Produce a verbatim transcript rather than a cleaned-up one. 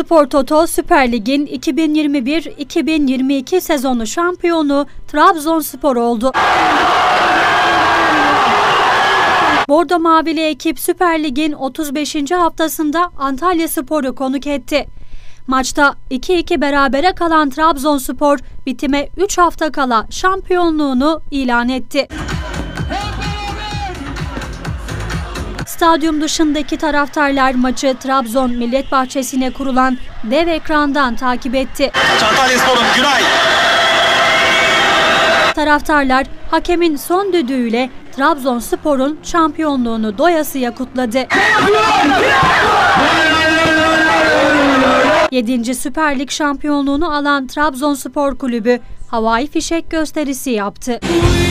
Spor Toto Süper Lig'in iki bin yirmi bir iki bin yirmi iki sezonu şampiyonu Trabzonspor oldu. Bordo Mavili ekip Süper Lig'in otuz beşinci haftasında Antalyaspor'u konuk etti. Maçta iki iki berabere kalan Trabzonspor bitime üç hafta kala şampiyonluğunu ilan etti. Stadyum dışındaki taraftarlar maçı Trabzon Millet Bahçesi'ne kurulan dev ekrandan takip etti. Antalyaspor'un Günay. Taraftarlar hakemin son düdüğüyle Trabzonspor'un şampiyonluğunu doyasıya kutladı. yedinci Süper Lig şampiyonluğunu alan Trabzonspor Kulübü havai fişek gösterisi yaptı.